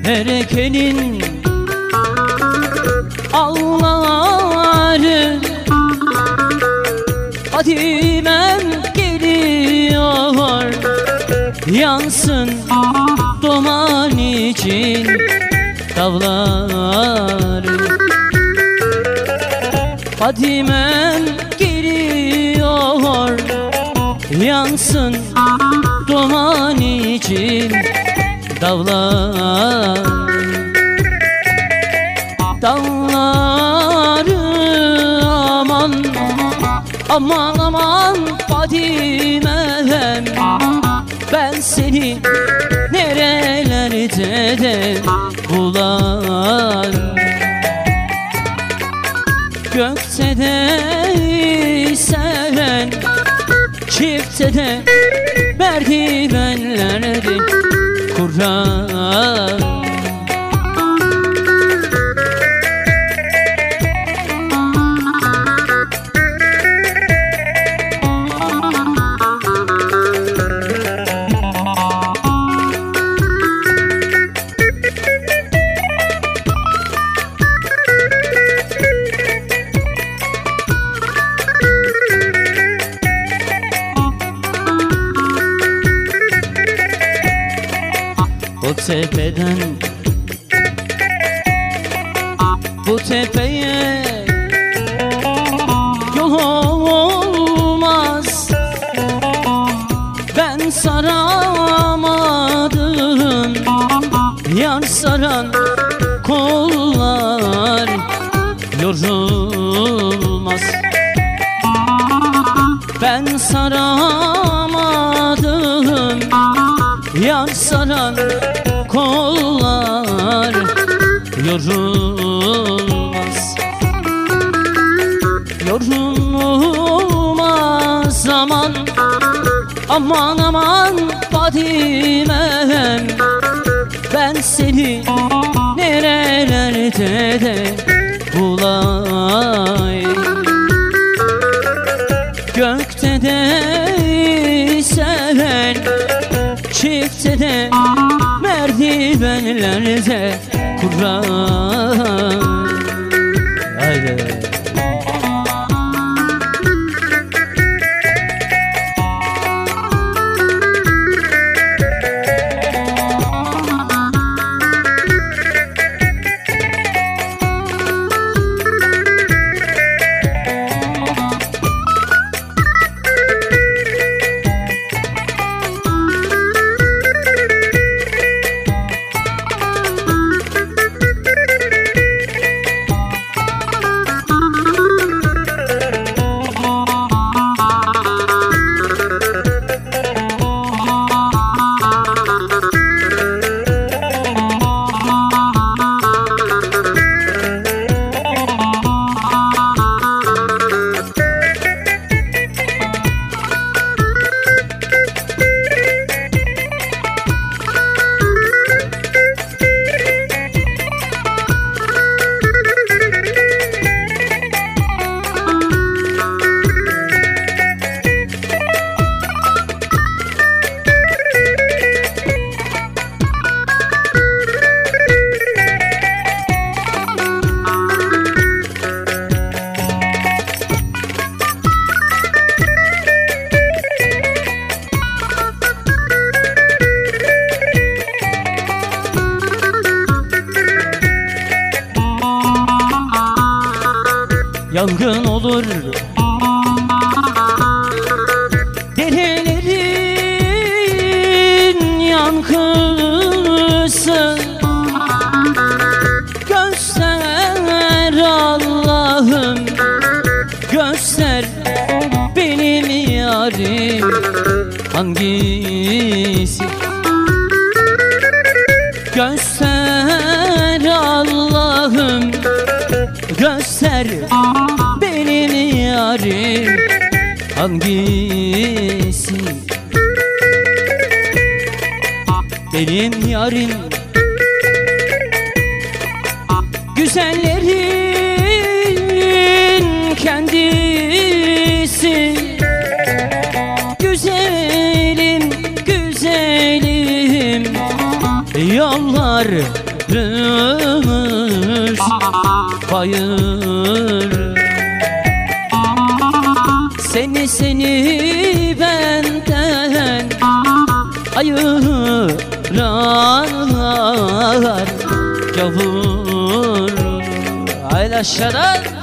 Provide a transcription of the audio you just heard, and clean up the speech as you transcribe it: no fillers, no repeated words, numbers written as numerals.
erekenin ağları. Fadimem geliyor, yansın duman için dağları. Fadimem geliyor, yansın duman için dağlar. Dağları aman, aman aman Fadime'm, ben seni nerelerde de bulan. Gökte de seven, çifte de merdivenlerde kuran. O tepeden bu tepeye yol olmaz. Ben saramadım yar saran kollar yorulmaz. Ben saramadım yar saran kollar yorulmaz. Yorulmaz aman, aman aman Fadime'm, ben seni nerelerde de bulayım. Gökte de seven, çifte de merdivenlerde kuran. Haydi. Yangın olur derelerin yankısı. Göster Allah'ım, göster benim yarim hangisi. Göster Allah'ım, göster benim yarim hangisi. Benim yarim güzellerin kendisi. Güzelim, güzelim, yollar bayır. Seni benden ayıran gavur. Haydi aşağıdan.